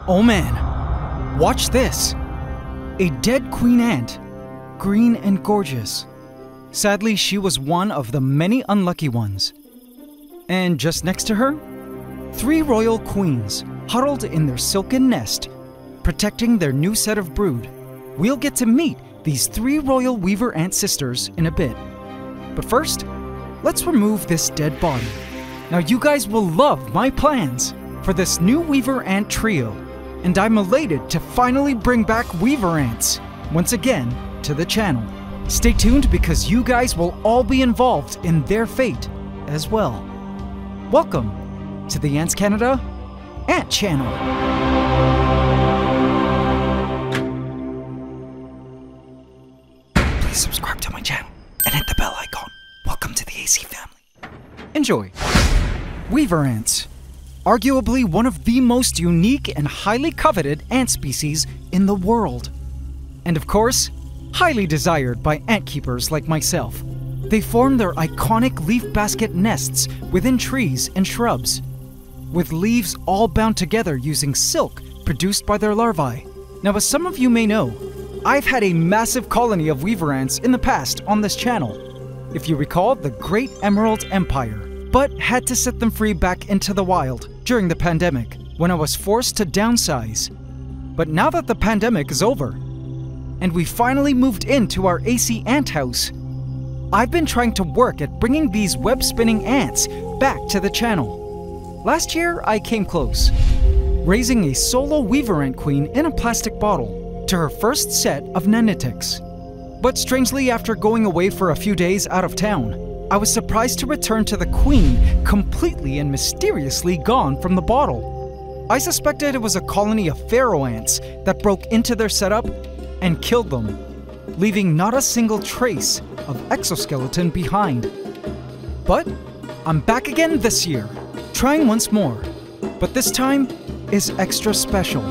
Oh man, watch this. A dead queen ant, green and gorgeous. Sadly, she was one of the many unlucky ones. And just next to her, 3 royal queens huddled in their silken nest, protecting their new set of brood. We'll get to meet these 3 royal weaver ant sisters in a bit. But first, let's remove this dead body. Now you guys will love my plans for this new weaver ant trio, and I'm elated to finally bring back weaver ants once again to the channel. Stay tuned because you guys will all be involved in their fate as well. Welcome to the AntsCanada Ant Channel. Please subscribe to my channel and hit the bell icon. Welcome to the AC family. Enjoy. Weaver ants. Arguably one of the most unique and highly coveted ant species in the world. And of course, highly desired by ant keepers like myself. They form their iconic leaf basket nests within trees and shrubs, with leaves all bound together using silk produced by their larvae. Now, as some of you may know, I've had a massive colony of weaver ants in the past on this channel, if you recall the Great Emerald Empire, but had to set them free back into the wild during the pandemic when I was forced to downsize. But now that the pandemic is over, and we finally moved into our AC ant house, I've been trying to work at bringing these web-spinning ants back to the channel. Last year, I came close, raising a solo weaver ant queen in a plastic bottle to her first set of nanitics. But strangely, after going away for a few days out of town, I was surprised to return to the queen completely and mysteriously gone from the bottle. I suspected it was a colony of pharaoh ants that broke into their setup and killed them, leaving not a single trace of exoskeleton behind. But I'm back again this year, trying once more, but this time is extra special.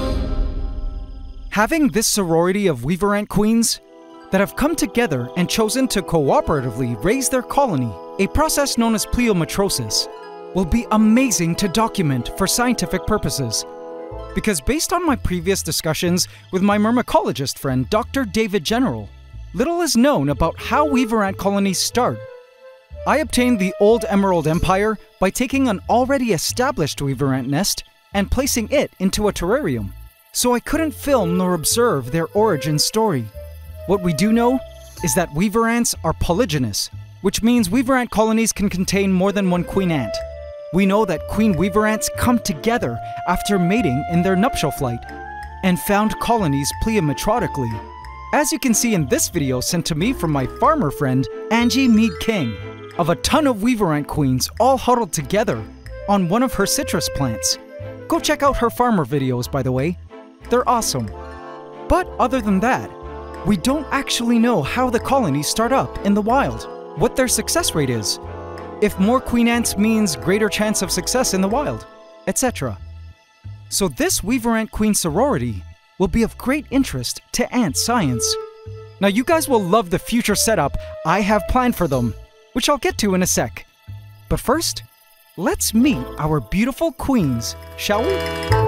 Having this sorority of weaver ant queens that have come together and chosen to cooperatively raise their colony, a process known as pleiometrosis, will be amazing to document for scientific purposes. Because based on my previous discussions with my myrmecologist friend, Dr. David General, little is known about how weaver ant colonies start. I obtained the Old Emerald Empire by taking an already established weaver ant nest and placing it into a terrarium, so I couldn't film nor observe their origin story. What we do know is that weaver ants are polygynous, which means weaver ant colonies can contain more than one queen ant. We know that queen weaver ants come together after mating in their nuptial flight and found colonies pleiometrotically, as you can see in this video sent to me from my farmer friend Angie Mead King, of a ton of weaver ant queens all huddled together on one of her citrus plants. Go check out her farmer videos, by the way. They're awesome. But other than that, we don't actually know how the colonies start up in the wild, what their success rate is, if more queen ants means greater chance of success in the wild, etc. So this weaver ant queen sorority will be of great interest to ant science. Now you guys will love the future setup I have planned for them, which I'll get to in a sec. But first, let's meet our beautiful queens, shall we?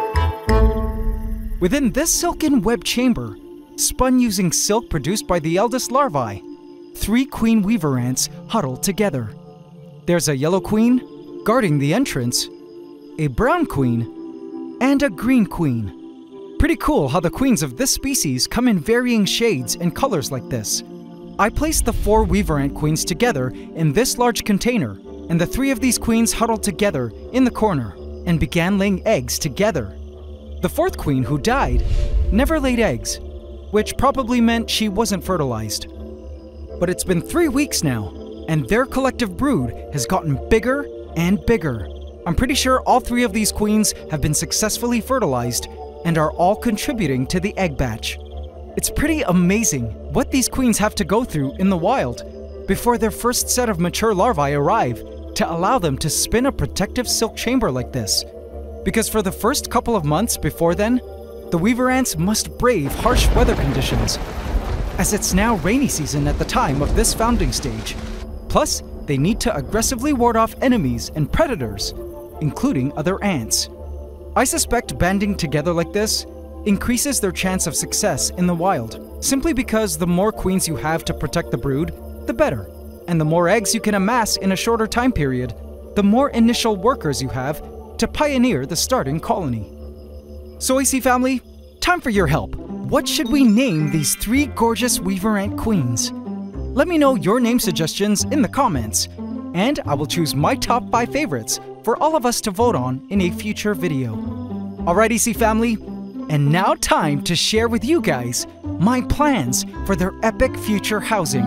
Within this silken web chamber, spun using silk produced by the eldest larvae, 3 queen weaver ants huddle together. There's a yellow queen guarding the entrance, a brown queen, and a green queen. Pretty cool how the queens of this species come in varying shades and colors like this. I placed the 4 weaver ant queens together in this large container, and the 3 of these queens huddled together in the corner and began laying eggs together. The 4th queen, who died, never laid eggs, which probably meant she wasn't fertilized. But it's been 3 weeks now, and their collective brood has gotten bigger and bigger. I'm pretty sure all 3 of these queens have been successfully fertilized and are all contributing to the egg batch. It's pretty amazing what these queens have to go through in the wild before their first set of mature larvae arrive to allow them to spin a protective silk chamber like this. Because for the first couple of months before then, the weaver ants must brave harsh weather conditions, as it's now rainy season at the time of this founding stage. Plus, they need to aggressively ward off enemies and predators, including other ants. I suspect banding together like this increases their chance of success in the wild, simply because the more queens you have to protect the brood, the better. And the more eggs you can amass in a shorter time period, the more initial workers you have to pioneer the starting colony. So AC family, time for your help. What should we name these 3 gorgeous weaver ant queens? Let me know your name suggestions in the comments, and I will choose my top 5 favorites for all of us to vote on in a future video. Alright AC family, and now time to share with you guys my plans for their epic future housing.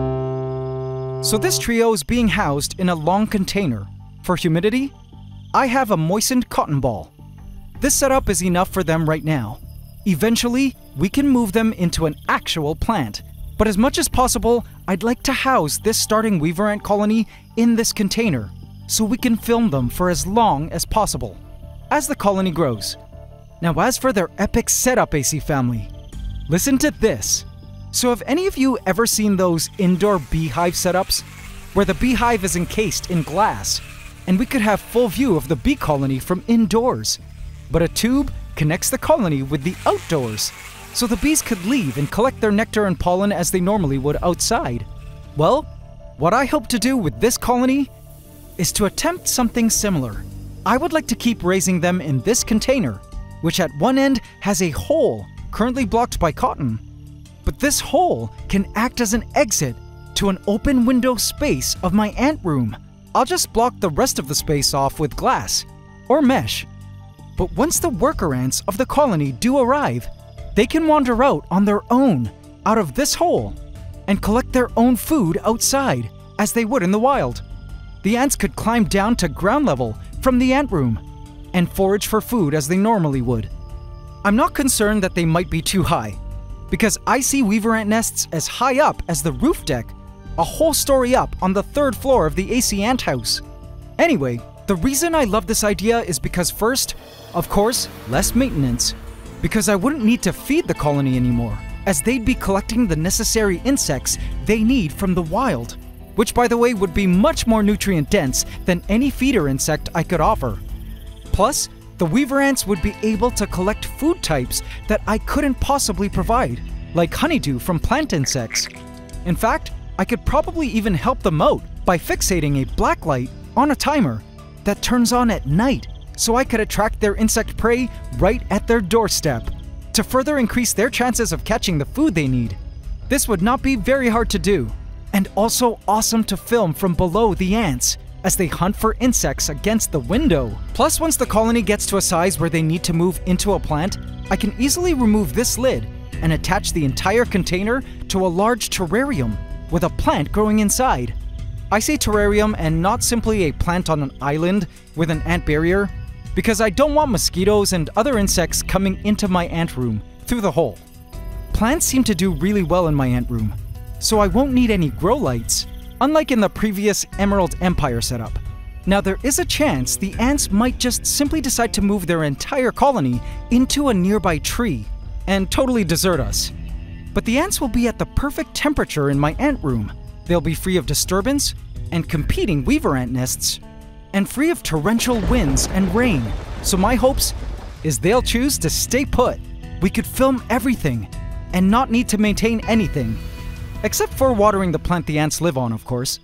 So this trio is being housed in a long container. For humidity, I have a moistened cotton ball. This setup is enough for them right now. Eventually, we can move them into an actual plant. But as much as possible, I'd like to house this starting weaver ant colony in this container, so we can film them for as long as possible, as the colony grows. Now as for their epic setup, AC family, listen to this. So have any of you ever seen those indoor beehive setups, where the beehive is encased in glass, and we could have full view of the bee colony from indoors, but a tube connects the colony with the outdoors, so the bees could leave and collect their nectar and pollen as they normally would outside? Well, what I hope to do with this colony is to attempt something similar. I would like to keep raising them in this container, which at one end has a hole currently blocked by cotton. But this hole can act as an exit to an open window space of my ant room. I'll just block the rest of the space off with glass or mesh. But once the worker ants of the colony do arrive, they can wander out on their own out of this hole and collect their own food outside as they would in the wild. The ants could climb down to ground level from the ant room and forage for food as they normally would. I'm not concerned that they might be too high, because I see weaver ant nests as high up as the roof deck, a whole story up on the 3rd floor of the AC ant house. Anyway, the reason I love this idea is because first, of course, less maintenance, because I wouldn't need to feed the colony anymore, as they'd be collecting the necessary insects they need from the wild, which by the way would be much more nutrient dense than any feeder insect I could offer. Plus, the weaver ants would be able to collect food types that I couldn't possibly provide, like honeydew from plant insects. In fact, I could probably even help them out by fixating a black light on a timer that turns on at night, so I could attract their insect prey right at their doorstep to further increase their chances of catching the food they need. This would not be very hard to do, and also awesome to film from below the ants as they hunt for insects against the window. Plus, once the colony gets to a size where they need to move into a plant, I can easily remove this lid and attach the entire container to a large terrarium with a plant growing inside. I say terrarium and not simply a plant on an island with an ant barrier, because I don't want mosquitoes and other insects coming into my ant room through the hole. Plants seem to do really well in my ant room, so I won't need any grow lights, unlike in the previous Emerald Empire setup. Now there is a chance the ants might just simply decide to move their entire colony into a nearby tree and totally desert us. But the ants will be at the perfect temperature in my ant room. They'll be free of disturbance and competing weaver ant nests, and free of torrential winds and rain. So my hopes is they'll choose to stay put. We could film everything and not need to maintain anything, except for watering the plant the ants live on, of course.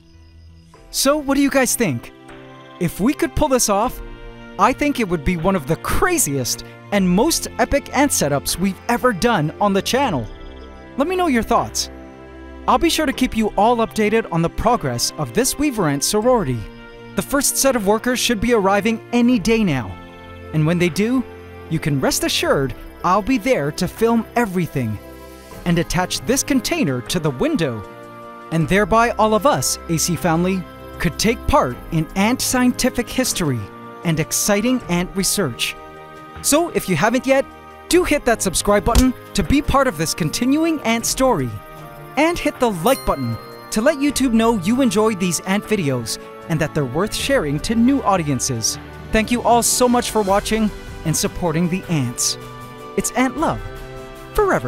So what do you guys think? If we could pull this off, I think it would be one of the craziest and most epic ant setups we've ever done on the channel. Let me know your thoughts. I'll be sure to keep you all updated on the progress of this weaver ant sorority. The first set of workers should be arriving any day now. And when they do, you can rest assured I'll be there to film everything and attach this container to the window. And thereby all of us, AC family, could take part in ant scientific history and exciting ant research. So if you haven't yet, do hit that subscribe button to be part of this continuing ant story. And hit the like button to let YouTube know you enjoyed these ant videos and that they're worth sharing to new audiences. Thank you all so much for watching and supporting the ants. It's ant love forever.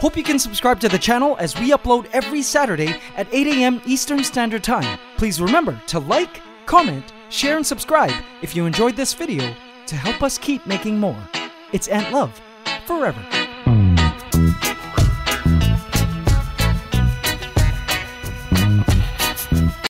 Hope you can subscribe to the channel as we upload every Saturday at 8 a.m. Eastern Standard Time. Please remember to like, comment, share, and subscribe if you enjoyed this video to help us keep making more. It's Ant Love forever.